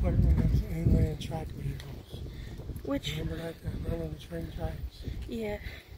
What when track vehicles? Which? Remember that? One of the train tracks. Yeah.